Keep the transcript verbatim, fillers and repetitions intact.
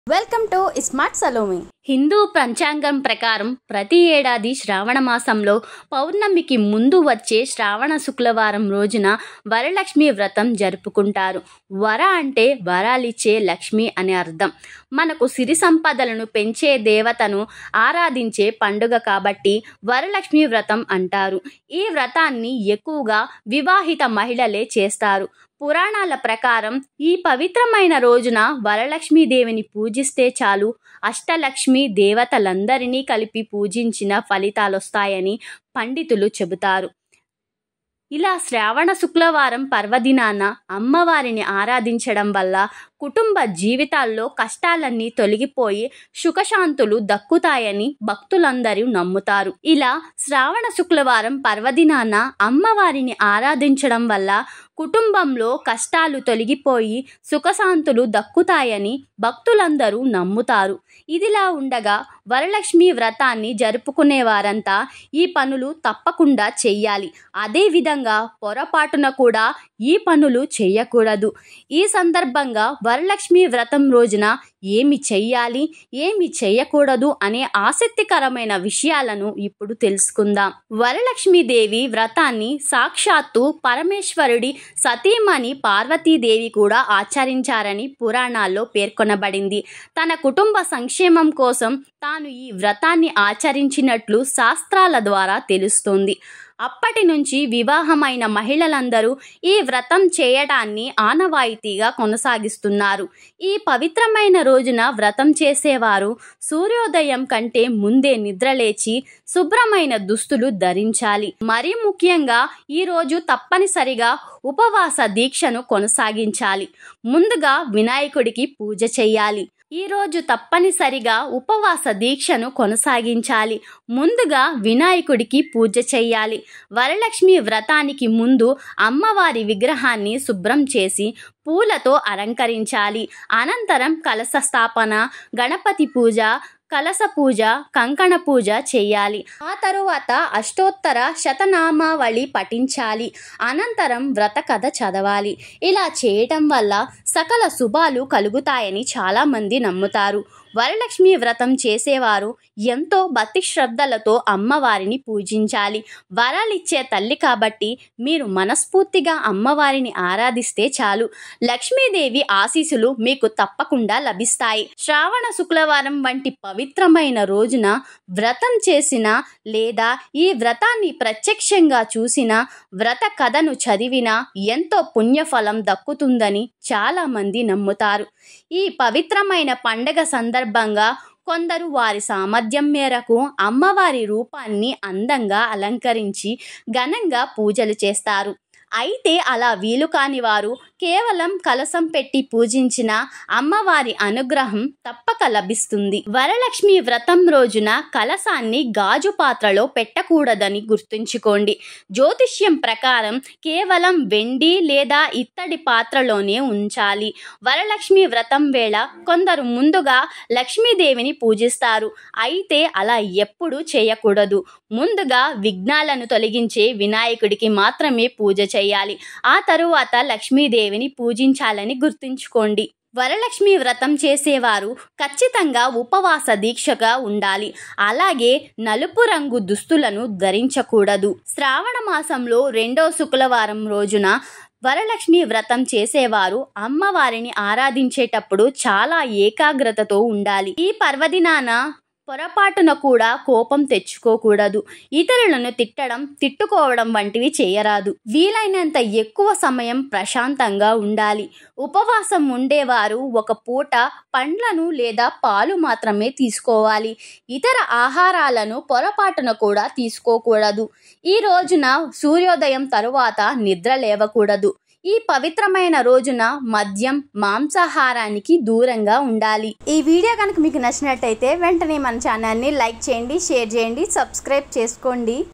Welcome to smart Salomi. Hindu పంచాంగం ప్రకారం ప్రతి ఏడాది శ్రావణ మాసంలో పౌర్ణమికి ముందు వచ్చే శ్రావణ శుక్రవారం రోజున వరలక్ష్మి వ్రతం జరుపుకుంటారు. వర అంటే వరాలిచ్చే లక్ష్మి అని అర్థం. మనకు సిరి సంపదలను పెంచే దేవతను ఆరాధించే పండుగ కాబట్టి వరలక్ష్మి వ్రతం అంటారు. ఈ వ్రతాన్ని ఎక్కువగా వివాహిత మహిళలే చేస్తారు. పురాణాల ప్రకారం ఈ పవిత్రమైన రోజున వరలక్ష్మీదేవిని పూజిస్తే చాలు అష్టలక్ష్మి దేవతలందరినీ కలిపి పూజించిన ఫలితాలొస్తాయని పండితులు చెబుతారు. ఇలా శ్రావణ శుక్రవారం పర్వదినాన అమ్మవారిని ఆరాధించడం వల్ల కుటుంబ జీవితాల్లో కష్టాలన్నీ తొలగిపోయి సుఖశాంతులు దక్కుతాయని భక్తులందరూ నమ్ముతారు. ఇలా శ్రావణ శుక్రవారం పర్వదినాన అమ్మవారిని ఆరాధించడం వల్ల కుటుంబంలో కష్టాలు తొలగిపోయి సుఖశాంతులు దక్కుతాయని భక్తులందరూ నమ్ముతారు. ఇదిలా ఉండగా వరలక్ష్మి వ్రతాన్ని జరుపుకునే వారంతా ఈ పనులు తప్పకుండా చెయ్యాలి. అదేవిధంగా పొరపాటున కూడా ఈ పనులు చెయ్యకూడదు. ఈ సందర్భంగా వరలక్ష్మి వ్రతం రోజున ఏమి చెయ్యాలి, ఏమి చెయ్యకూడదు అనే ఆసక్తికరమైన విషయాలను ఇప్పుడు తెలుసుకుందాం. వరలక్ష్మీదేవి వ్రతాన్ని సాక్షాత్తు పరమేశ్వరుడి సతీమణి పార్వతీదేవి కూడా ఆచరించారని పురాణాల్లో పేర్కొనబడింది. తన కుటుంబ సంక్షేమం కోసం తాను ఈ వ్రతాన్ని ఆచరించినట్లు శాస్త్రాల ద్వారా తెలుస్తోంది. అప్పటి నుంచి వివాహమైన మహిళలందరూ ఈ వ్రతం చేయడాన్ని ఆనవాయితీగా కొనసాగిస్తున్నారు. ఈ పవిత్రమైన రోజున వ్రతం చేసేవారు సూర్యోదయం కంటే ముందే నిద్రలేచి శుభ్రమైన దుస్తులు ధరించాలి. మరీ ముఖ్యంగా ఈ రోజు తప్పనిసరిగా ఉపవాస దీక్షను కొనసాగించాలి. ముందుగా వినాయకుడికి పూజ చేయాలి. ఈ రోజు తప్పనిసరిగా ఉపవాస దీక్షను కొనసాగించాలి. ముందుగా వినాయకుడికి పూజ చేయాలి. వరలక్ష్మి వ్రతానికి ముందు అమ్మవారి విగ్రహాన్ని శుభ్రం చేసి పూలతో అలంకరించాలి. అనంతరం కలశ స్థాపన, గణపతి పూజ, కలశ పూజ, కంకణ పూజ చేయాలి. ఆ తరువాత అష్టోత్తర శతనామావళి పఠించాలి. అనంతరం వ్రత కథ చదవాలి. ఇలా చేయటం వల్ల సకల శుభాలు కలుగుతాయని చాలామంది నమ్ముతారు. వరలక్ష్మి వ్రతం చేసేవారు ఎంతో భక్తి శ్రద్ధలతో అమ్మవారిని పూజించాలి. వరాలిచ్చే తల్లి కాబట్టి మీరు మనస్ఫూర్తిగా అమ్మవారిని ఆరాధిస్తే చాలు లక్ష్మీదేవి ఆశీస్సులు మీకు తప్పకుండా లభిస్తాయి. శ్రావణ శుక్రవారం వంటి పవిత్రమైన రోజున వ్రతం చేసిన లేదా ఈ వ్రతాన్ని ప్రత్యక్షంగా చూసిన, వ్రత కథను చదివినా ఎంతో పుణ్యఫలం దక్కుతుందని చాలా మంది నమ్ముతారు. ఈ పవిత్రమైన పండగ సందర్భంగా కొందరు వారి సామర్థ్యం మేరకు అమ్మవారి రూపాన్ని అందంగా అలంకరించి ఘనంగా పూజలు చేస్తారు. అయితే అలా వీలు కాని వారు కేవలం కలశం పెట్టి పూజించిన అమ్మవారి అనుగ్రహం తప్పక లభిస్తుంది. వరలక్ష్మి వ్రతం రోజున కలశాన్ని గాజు పాత్రలో పెట్టకూడదని గుర్తుంచుకోండి. జ్యోతిష్యం ప్రకారం కేవలం వెండి లేదా ఇత్తడి పాత్రలోనే ఉంచాలి. వరలక్ష్మి వ్రతం వేళ కొందరు ముందుగా లక్ష్మీదేవిని పూజిస్తారు. అయితే అలా ఎప్పుడూ చేయకూడదు. ముందుగా విఘ్నాలను తొలగించే వినాయకుడికి మాత్రమే పూజ చేయాలి. ఆ తరువాత లక్ష్మీదేవిని పూజించాలని గుర్తుంచుకోండి. వరలక్ష్మి వ్రతం చేసేవారు ఖచ్చితంగా ఉపవాస దీక్షగా ఉండాలి. అలాగే నలుపు రంగు దుస్తులను ధరించకూడదు. శ్రావణ మాసంలో రెండో శుక్రవారం రోజున వరలక్ష్మి వ్రతం చేసేవారు అమ్మవారిని ఆరాధించేటప్పుడు చాలా ఏకాగ్రతతో ఉండాలి. ఈ పర్వదినాన పొరపాటున కూడా కోపం తెచ్చుకోకూడదు. ఇతరులను తిట్టడం, తిట్టుకోవడం వంటివి చేయరాదు. వీలైనంత ఎక్కువ సమయం ప్రశాంతంగా ఉండాలి. ఉపవాసం ఉండేవారు ఒక పూట పండ్లను లేదా పాలు మాత్రమే తీసుకోవాలి. ఇతర ఆహారాలను పొరపాటున కూడా తీసుకోకూడదు. ఈ రోజున సూర్యోదయం తరువాత నిద్ర లేవకూడదు. ఈ పవిత్రమైన రోజున మద్యం, మాంసాహారానికి దూరంగా ఉండాలి. ఈ వీడియో కనుక మీకు నచ్చినట్టయితే వెంటనే మన ఛానల్ని లైక్ చేయండి, షేర్ చేయండి, సబ్స్క్రైబ్ చేసుకోండి.